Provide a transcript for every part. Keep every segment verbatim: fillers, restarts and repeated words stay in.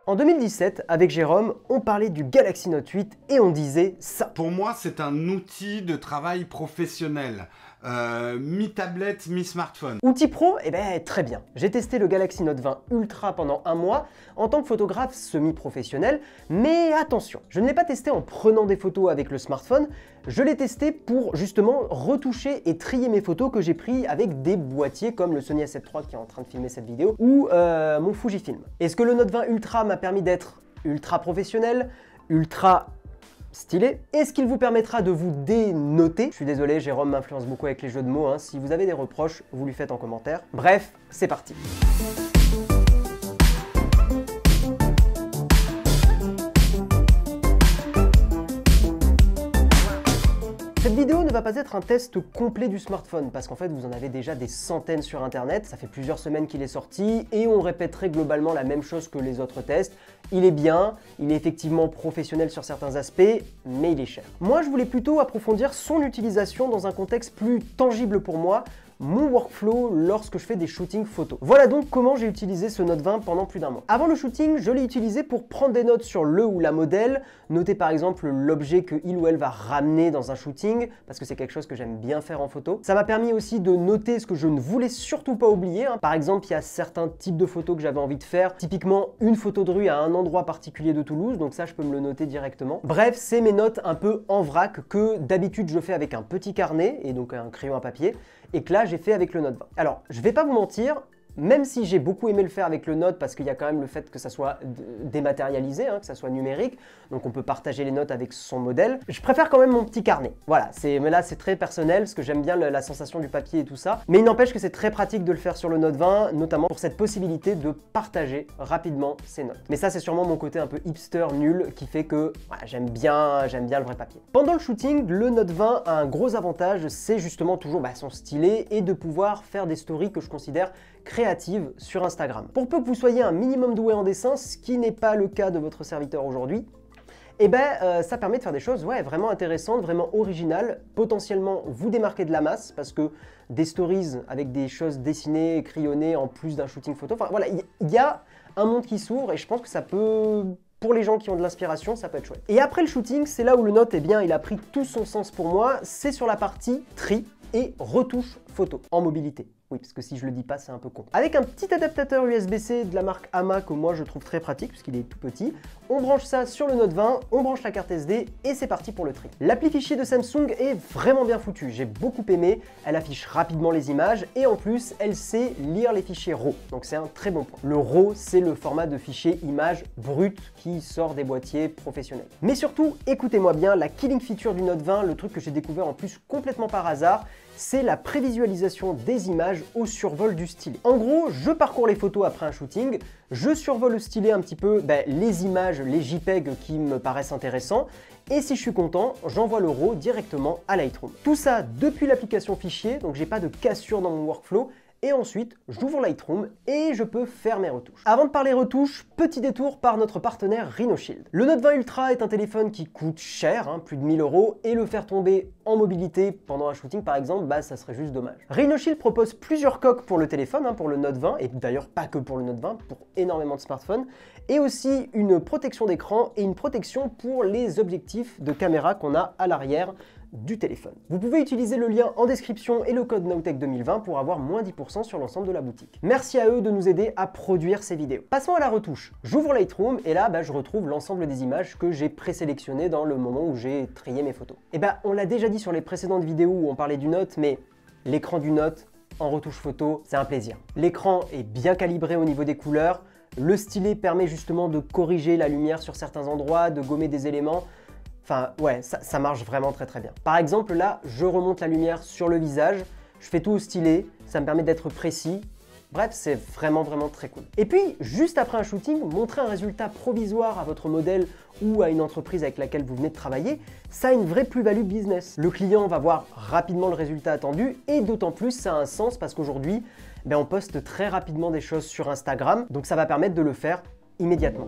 En deux mille dix-sept, avec Jérôme, on parlait du Galaxy Note huit et on disait ça. Pour moi, c'est un outil de travail professionnel. Euh, mi-tablette, mi-smartphone. Outil pro, eh ben très bien. J'ai testé le Galaxy Note vingt Ultra pendant un mois en tant que photographe semi-professionnel, mais attention, je ne l'ai pas testé en prenant des photos avec le smartphone, je l'ai testé pour justement retoucher et trier mes photos que j'ai pris avec des boîtiers comme le Sony A sept trois qui est en train de filmer cette vidéo ou euh, mon Fujifilm. Est-ce que le Note vingt Ultra m'a permis d'être ultra professionnel, ultra stylé? Est-ce qu'il vous permettra de vous dénoter? Je suis désolé, Jérôme m'influence beaucoup avec les jeux de mots, hein. Si vous avez des reproches, vous lui faites en commentaire. Bref, c'est parti. Cette vidéo ne va pas être un test complet du smartphone parce qu'en fait vous en avez déjà des centaines sur internet, ça fait plusieurs semaines qu'il est sorti et on répéterait globalement la même chose que les autres tests. Il est bien, il est effectivement professionnel sur certains aspects, mais il est cher. Moi je voulais plutôt approfondir son utilisation dans un contexte plus tangible pour moi, mon workflow lorsque je fais des shootings photos. Voilà donc comment j'ai utilisé ce Note vingt pendant plus d'un mois. Avant le shooting, je l'ai utilisé pour prendre des notes sur le ou la modèle, noter par exemple l'objet que il ou elle va ramener dans un shooting, parce que c'est quelque chose que j'aime bien faire en photo. Ça m'a permis aussi de noter ce que je ne voulais surtout pas oublier, hein. Par exemple, il y a certains types de photos que j'avais envie de faire, typiquement une photo de rue à un endroit particulier de Toulouse, donc ça je peux me le noter directement. Bref, c'est mes notes un peu en vrac que d'habitude je fais avec un petit carnet, et donc un crayon à papier, et que là j'ai fait avec le Note vingt. Alors, je vais pas vous mentir, même si j'ai beaucoup aimé le faire avec le Note parce qu'il y a quand même le fait que ça soit dématérialisé, hein, que ça soit numérique, donc on peut partager les notes avec son modèle, je préfère quand même mon petit carnet. Voilà, mais là c'est très personnel parce que j'aime bien la, la sensation du papier et tout ça, mais il n'empêche que c'est très pratique de le faire sur le Note vingt, notamment pour cette possibilité de partager rapidement ses notes. Mais ça c'est sûrement mon côté un peu hipster nul qui fait que voilà, j'aime bien, j'aime bien le vrai papier. Pendant le shooting, le Note vingt a un gros avantage, c'est justement toujours bah, son stylet et de pouvoir faire des stories que je considère créative sur Instagram. Pour peu que vous soyez un minimum doué en dessin, ce qui n'est pas le cas de votre serviteur aujourd'hui, et eh ben euh, ça permet de faire des choses ouais, vraiment intéressantes, vraiment originales, potentiellement vous démarquer de la masse, parce que des stories avec des choses dessinées, crayonnées, en plus d'un shooting photo, enfin voilà, il y, y a un monde qui s'ouvre et je pense que ça peut... Pour les gens qui ont de l'inspiration, ça peut être chouette. Et après le shooting, c'est là où le Note, eh bien, il a pris tout son sens pour moi, c'est sur la partie tri et retouche photo en mobilité. Oui, parce que si je le dis pas, c'est un peu con. Avec un petit adaptateur U S B C de la marque Hama que moi je trouve très pratique puisqu'il est tout petit, on branche ça sur le Note vingt, on branche la carte S D et c'est parti pour le tri. L'appli fichier de Samsung est vraiment bien foutue, j'ai beaucoup aimé, elle affiche rapidement les images et en plus elle sait lire les fichiers RAW, donc c'est un très bon point. Le RAW, c'est le format de fichier image brute qui sort des boîtiers professionnels. Mais surtout, écoutez-moi bien, la killing feature du Note vingt, le truc que j'ai découvert en plus complètement par hasard, c'est la prévisualisation des images au survol du stylet. En gros, je parcours les photos après un shooting, je survole le stylet un petit peu ben, les images, les JPEG qui me paraissent intéressants, et si je suis content, j'envoie le RAW directement à Lightroom. Tout ça depuis l'application fichier, donc j'ai pas de cassure dans mon workflow, et ensuite j'ouvre Lightroom et je peux faire mes retouches. Avant de parler retouches, petit détour par notre partenaire RhinoShield. Le Note vingt Ultra est un téléphone qui coûte cher, hein, plus de mille euros, et le faire tomber en mobilité pendant un shooting par exemple, bah ça serait juste dommage. RhinoShield propose plusieurs coques pour le téléphone, hein, pour le Note vingt, et d'ailleurs pas que pour le Note vingt, pour énormément de smartphones, et aussi une protection d'écran et une protection pour les objectifs de caméra qu'on a à l'arrière du téléphone. Vous pouvez utiliser le lien en description et le code Nowtech deux mille vingt pour avoir moins dix pour cent sur l'ensemble de la boutique. Merci à eux de nous aider à produire ces vidéos. Passons à la retouche. J'ouvre Lightroom et là bah, je retrouve l'ensemble des images que j'ai présélectionnées dans le moment où j'ai trié mes photos. Et bah on l'a déjà dit sur les précédentes vidéos où on parlait du Note, mais l'écran du Note en retouche photo, c'est un plaisir. L'écran est bien calibré au niveau des couleurs, le stylet permet justement de corriger la lumière sur certains endroits, de gommer des éléments. Enfin, ouais, ça, ça marche vraiment très très bien. Par exemple, là, je remonte la lumière sur le visage, je fais tout au stylet, ça me permet d'être précis. Bref, c'est vraiment vraiment très cool. Et puis, juste après un shooting, montrer un résultat provisoire à votre modèle ou à une entreprise avec laquelle vous venez de travailler, ça a une vraie plus-value business. Le client va voir rapidement le résultat attendu et d'autant plus ça a un sens parce qu'aujourd'hui, ben, on poste très rapidement des choses sur Instagram, donc ça va permettre de le faire immédiatement.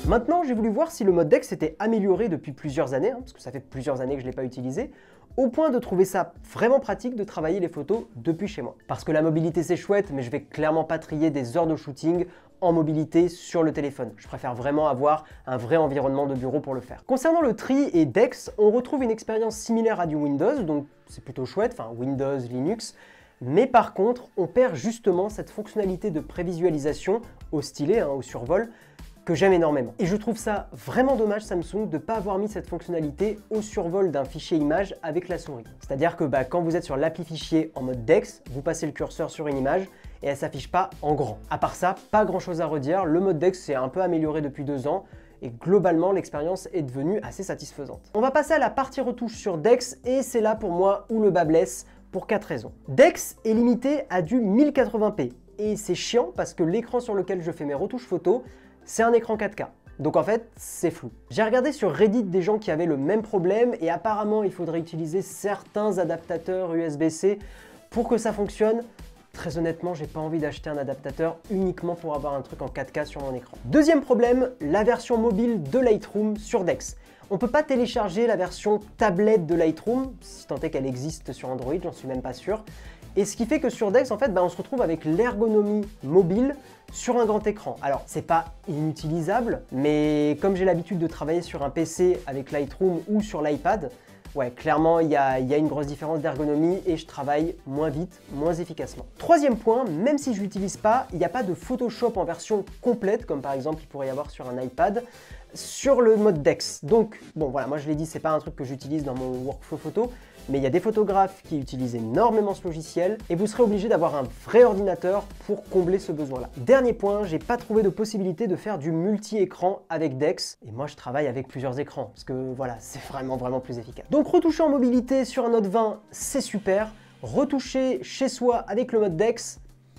Maintenant, j'ai voulu voir si le mode Dex était amélioré depuis plusieurs années, hein, parce que ça fait plusieurs années que je ne l'ai pas utilisé, au point de trouver ça vraiment pratique de travailler les photos depuis chez moi. Parce que la mobilité c'est chouette, mais je vais clairement pas trier des heures de shooting en mobilité sur le téléphone. Je préfère vraiment avoir un vrai environnement de bureau pour le faire. Concernant le tri et Dex, on retrouve une expérience similaire à du Windows, donc c'est plutôt chouette, enfin Windows, Linux, mais par contre, on perd justement cette fonctionnalité de prévisualisation au stylet, hein, au survol, que j'aime énormément. Et je trouve ça vraiment dommage, Samsung, de ne pas avoir mis cette fonctionnalité au survol d'un fichier image avec la souris. C'est-à-dire que bah, quand vous êtes sur l'appli fichier en mode Dex, vous passez le curseur sur une image et elle ne s'affiche pas en grand. À part ça, pas grand chose à redire, le mode Dex s'est un peu amélioré depuis deux ans, et globalement, l'expérience est devenue assez satisfaisante. On va passer à la partie retouche sur Dex, et c'est là pour moi où le bas blesse, pour quatre raisons. Dex est limité à du mille quatre-vingts p, et c'est chiant parce que l'écran sur lequel je fais mes retouches photos, c'est un écran quatre K. Donc en fait, c'est flou. J'ai regardé sur Reddit des gens qui avaient le même problème, et apparemment, il faudrait utiliser certains adaptateurs U S B C pour que ça fonctionne. Très honnêtement, j'ai pas envie d'acheter un adaptateur uniquement pour avoir un truc en quatre K sur mon écran. Deuxième problème, la version mobile de Lightroom sur Dex. On peut pas télécharger la version tablette de Lightroom, si tant est qu'elle existe sur Android, j'en suis même pas sûr. Et ce qui fait que sur Dex, en fait, bah, on se retrouve avec l'ergonomie mobile sur un grand écran. Alors, c'est pas inutilisable, mais comme j'ai l'habitude de travailler sur un P C avec Lightroom ou sur l'iPad, ouais, clairement, il y a, y a une grosse différence d'ergonomie et je travaille moins vite, moins efficacement. Troisième point, même si je l'utilise pas, il n'y a pas de Photoshop en version complète, comme par exemple il pourrait y avoir sur un iPad, sur le mode Dex. Donc, bon voilà, moi je l'ai dit, c'est pas un truc que j'utilise dans mon workflow photo, mais il y a des photographes qui utilisent énormément ce logiciel et vous serez obligé d'avoir un vrai ordinateur pour combler ce besoin-là. Dernier point, j'ai pas trouvé de possibilité de faire du multi-écran avec Dex et moi je travaille avec plusieurs écrans parce que voilà, c'est vraiment vraiment plus efficace. Donc retoucher en mobilité sur un Note vingt, c'est super. Retoucher chez soi avec le mode Dex,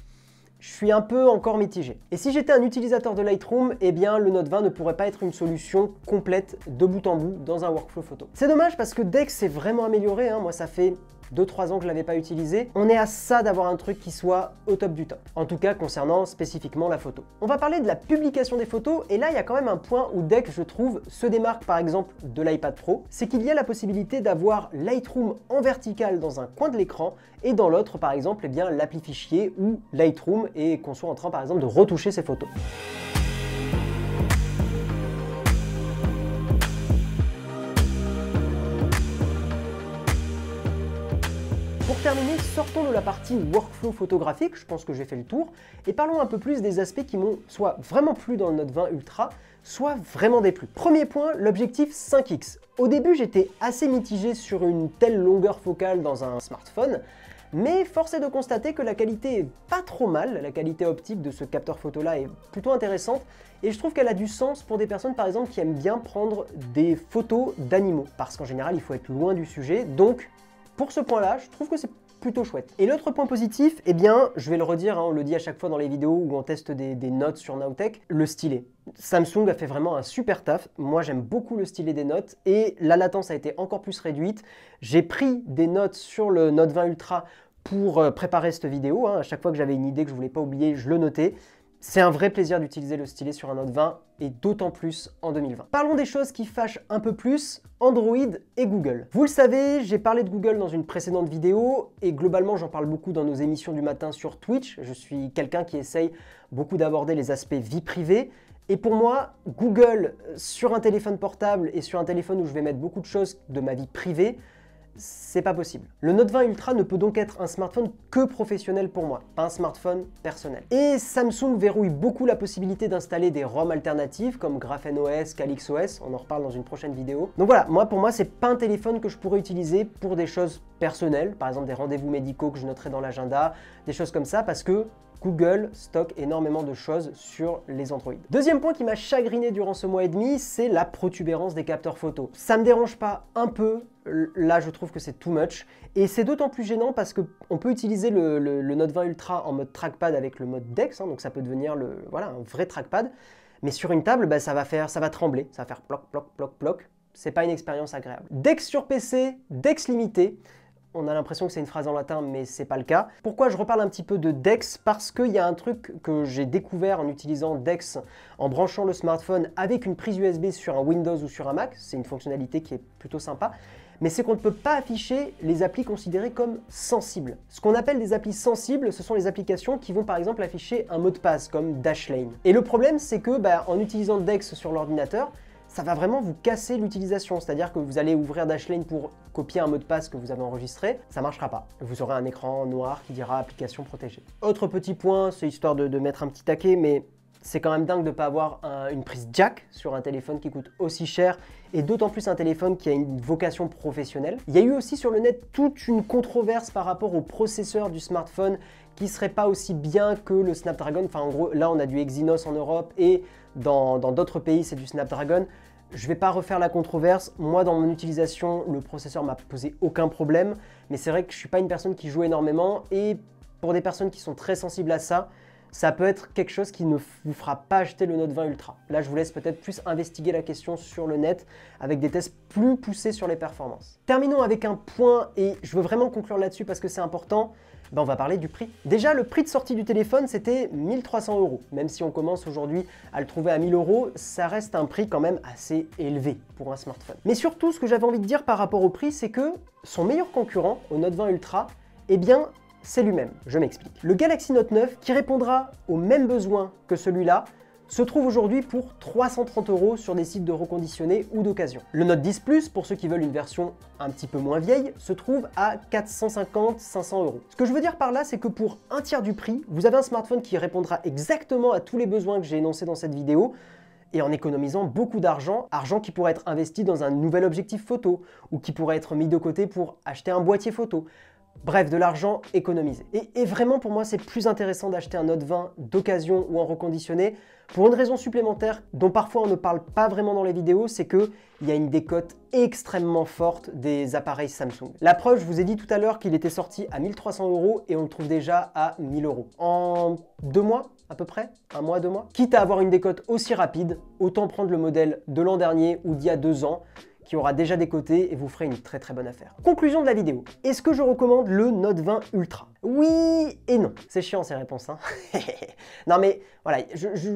je suis un peu encore mitigé. Et si j'étais un utilisateur de Lightroom, eh bien le Note vingt ne pourrait pas être une solution complète de bout en bout dans un workflow photo. C'est dommage parce que Dex s'est vraiment amélioré, hein. Moi ça fait deux trois ans que je ne l'avais pas utilisé. On est à ça d'avoir un truc qui soit au top du top. En tout cas concernant spécifiquement la photo. On va parler de la publication des photos et là il y a quand même un point où Dex, je trouve, se démarque par exemple de l'iPad Pro. C'est qu'il y a la possibilité d'avoir Lightroom en vertical dans un coin de l'écran et dans l'autre par exemple eh bien l'appli fichier ou Lightroom et qu'on soit en train par exemple de retoucher ses photos. Pour terminer, sortons de la partie workflow photographique, je pense que j'ai fait le tour, et parlons un peu plus des aspects qui m'ont soit vraiment plu dans le Note vingt Ultra, soit vraiment déplu. Premier point, l'objectif cinq X. Au début, j'étais assez mitigé sur une telle longueur focale dans un smartphone, mais force est de constater que la qualité est pas trop mal, la qualité optique de ce capteur photo là est plutôt intéressante, et je trouve qu'elle a du sens pour des personnes par exemple qui aiment bien prendre des photos d'animaux, parce qu'en général il faut être loin du sujet, donc pour ce point-là, je trouve que c'est plutôt chouette. Et l'autre point positif, eh bien, je vais le redire, hein, on le dit à chaque fois dans les vidéos où on teste des, des notes sur Nowtech, le stylet. Samsung a fait vraiment un super taf. Moi, j'aime beaucoup le stylet des notes et la latence a été encore plus réduite. J'ai pris des notes sur le Note vingt Ultra pour euh, préparer cette vidéo. Hein. À chaque fois que j'avais une idée que je voulais pas oublier, je le notais. C'est un vrai plaisir d'utiliser le stylet sur un Note vingt et d'autant plus en deux mille vingt. Parlons des choses qui fâchent un peu plus, Android et Google. Vous le savez, j'ai parlé de Google dans une précédente vidéo et globalement j'en parle beaucoup dans nos émissions du matin sur Twitch. Je suis quelqu'un qui essaye beaucoup d'aborder les aspects vie privée. Et pour moi, Google sur un téléphone portable et sur un téléphone où je vais mettre beaucoup de choses de ma vie privée, c'est pas possible. Le Note vingt Ultra ne peut donc être un smartphone que professionnel pour moi, pas un smartphone personnel. Et Samsung verrouille beaucoup la possibilité d'installer des ROM alternatives comme Graphene O S, CalyxOS, on en reparle dans une prochaine vidéo. Donc voilà, moi pour moi c'est pas un téléphone que je pourrais utiliser pour des choses personnelles, par exemple des rendez-vous médicaux que je noterai dans l'agenda, des choses comme ça, parce que Google stocke énormément de choses sur les Android. Deuxième point qui m'a chagriné durant ce mois et demi, c'est la protubérance des capteurs photo. Ça me dérange pas un peu, là je trouve que c'est too much, et c'est d'autant plus gênant parce qu'on peut utiliser le, le, le Note vingt Ultra en mode trackpad avec le mode Dex, hein, donc ça peut devenir le, voilà, un vrai trackpad, mais sur une table, bah, ça, va faire, ça va trembler, ça va faire ploc, ploc, ploc, ploc, c'est pas une expérience agréable. Dex sur P C, Dex limité. on a l'impression que c'est une phrase en latin, mais c'est pas le cas. Pourquoi je reparle un petit peu de Dex? Parce qu'il y a un truc que j'ai découvert en utilisant Dex, en branchant le smartphone avec une prise U S B sur un Windows ou sur un Mac. C'est une fonctionnalité qui est plutôt sympa. Mais c'est qu'on ne peut pas afficher les applis considérées comme sensibles. Ce qu'on appelle des applis sensibles, ce sont les applications qui vont par exemple afficher un mot de passe comme Dashlane. Et le problème, c'est que bah, en utilisant Dex sur l'ordinateur, ça va vraiment vous casser l'utilisation, c'est-à-dire que vous allez ouvrir Dashlane pour copier un mot de passe que vous avez enregistré, ça ne marchera pas. Vous aurez un écran noir qui dira application protégée. Autre petit point, c'est histoire de, de mettre un petit taquet, mais c'est quand même dingue de ne pas avoir un, une prise jack sur un téléphone qui coûte aussi cher, et d'autant plus un téléphone qui a une vocation professionnelle. Il y a eu aussi sur le net toute une controverse par rapport au processeur du smartphone qui serait pas aussi bien que le Snapdragon. Enfin, en gros, là, on a du Exynos en Europe et dans d'autres pays, c'est du Snapdragon. Je ne vais pas refaire la controverse. Moi, dans mon utilisation, le processeur m'a posé aucun problème. Mais c'est vrai que je ne suis pas une personne qui joue énormément. Et pour des personnes qui sont très sensibles à ça, ça peut être quelque chose qui ne vous fera pas acheter le Note vingt Ultra. Là, je vous laisse peut-être plus investiguer la question sur le net avec des tests plus poussés sur les performances. Terminons avec un point, et je veux vraiment conclure là-dessus parce que c'est important. Ben, on va parler du prix. Déjà, le prix de sortie du téléphone, c'était mille trois cents euros. Même si on commence aujourd'hui à le trouver à mille euros, ça reste un prix quand même assez élevé pour un smartphone. Mais surtout, ce que j'avais envie de dire par rapport au prix, c'est que son meilleur concurrent au Note vingt Ultra, eh bien, c'est lui-même. Je m'explique. Le Galaxy Note neuf, qui répondra aux mêmes besoins que celui-là, se trouve aujourd'hui pour trois cent trente euros sur des sites de reconditionnés ou d'occasion. Le Note dix Plus, pour ceux qui veulent une version un petit peu moins vieille, se trouve à quatre cent cinquante à cinq cents euros. Ce que je veux dire par là, c'est que pour un tiers du prix, vous avez un smartphone qui répondra exactement à tous les besoins que j'ai énoncés dans cette vidéo, et en économisant beaucoup d'argent, argent qui pourrait être investi dans un nouvel objectif photo, ou qui pourrait être mis de côté pour acheter un boîtier photo. Bref, de l'argent économisé. Et, et vraiment, pour moi, c'est plus intéressant d'acheter un Note vingt d'occasion ou en reconditionné pour une raison supplémentaire dont parfois on ne parle pas vraiment dans les vidéos, c'est qu'il y a une décote extrêmement forte des appareils Samsung. La preuve, je vous ai dit tout à l'heure qu'il était sorti à mille trois cents euros et on le trouve déjà à mille euros. En deux mois à peu près, un mois, deux mois. Quitte à avoir une décote aussi rapide, autant prendre le modèle de l'an dernier ou d'il y a deux ans, qui aura déjà décoté et vous ferez une très très bonne affaire. Conclusion de la vidéo. Est-ce que je recommande le Note vingt Ultra? Oui et non. C'est chiant ces réponses, hein. Non mais voilà, je, je...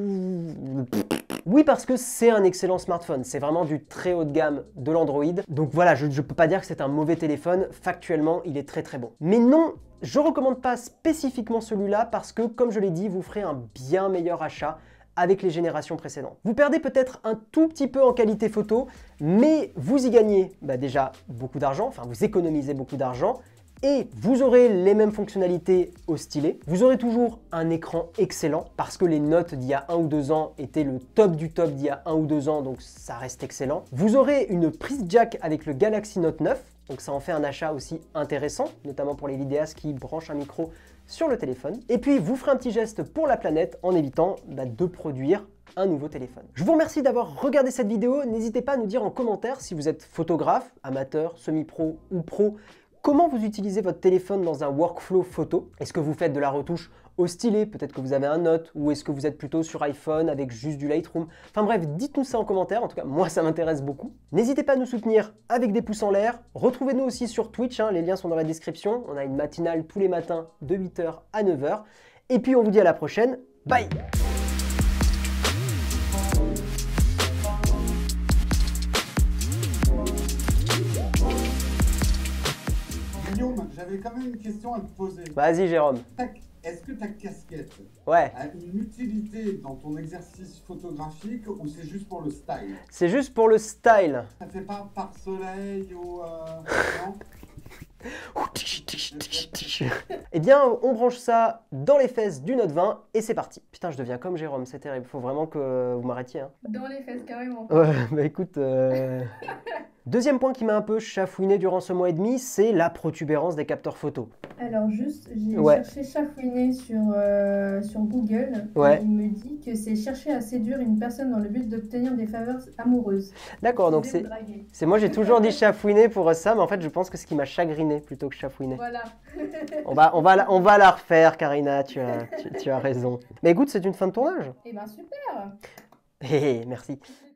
Oui, parce que c'est un excellent smartphone. C'est vraiment du très haut de gamme de l'Android. Donc voilà, je ne peux pas dire que c'est un mauvais téléphone. Factuellement, il est très très bon. Mais non, je ne recommande pas spécifiquement celui-là parce que, comme je l'ai dit, vous ferez un bien meilleur achat avec les générations précédentes. Vous perdez peut-être un tout petit peu en qualité photo, mais vous y gagnez bah déjà beaucoup d'argent, enfin vous économisez beaucoup d'argent, et vous aurez les mêmes fonctionnalités au stylet. Vous aurez toujours un écran excellent, parce que les notes d'il y a un ou deux ans étaient le top du top d'il y a un ou deux ans, donc ça reste excellent. Vous aurez une prise jack avec le Galaxy Note neuf, donc ça en fait un achat aussi intéressant, notamment pour les vidéastes qui branchent un micro sur le téléphone. Et puis vous ferez un petit geste pour la planète en évitant bah, de produire un nouveau téléphone. Je vous remercie d'avoir regardé cette vidéo. N'hésitez pas à nous dire en commentaire si vous êtes photographe, amateur, semi-pro ou pro, comment vous utilisez votre téléphone dans un workflow photo. Est-ce que vous faites de la retouche au stylet, peut-être que vous avez un Note, ou est-ce que vous êtes plutôt sur iPhone avec juste du Lightroom? Enfin bref, dites-nous ça en commentaire, en tout cas moi ça m'intéresse beaucoup. N'hésitez pas à nous soutenir avec des pouces en l'air, retrouvez-nous aussi sur Twitch, hein, les liens sont dans la description, on a une matinale tous les matins de huit heures à neuf heures, et puis on vous dit à la prochaine, bye! Guillaume, j'avais quand même une question à te poser. Vas-y Jérôme. Est-ce que ta casquette ouais. a une utilité dans ton exercice photographique ou c'est juste pour le style? C'est juste pour le style. Ça fait pas par soleil ou... Euh, non? Eh bien, on branche ça dans les fesses du Note vingt et c'est parti. Putain, je deviens comme Jérôme, c'est terrible. Faut vraiment que vous m'arrêtiez. Hein. Dans les fesses, carrément. Ouais, bah écoute... Euh... Deuxième point qui m'a un peu chafouiné durant ce mois et demi, c'est la protubérance des capteurs photo. Alors juste, j'ai ouais. cherché chafouiner sur, euh, sur Google. Ouais. Et il me dit que c'est chercher à séduire une personne dans le but d'obtenir des faveurs amoureuses. D'accord, donc c'est... c'est moi j'ai toujours dit chafouiner pour ça, mais en fait je pense que ce qui m'a chagriné plutôt que chafouiner. Voilà. on, va, on, va la, on va la refaire, Karina, tu as, tu, tu as raison. Mais écoute, c'est une fin de tournage. Eh ben super. Hé, hey, merci.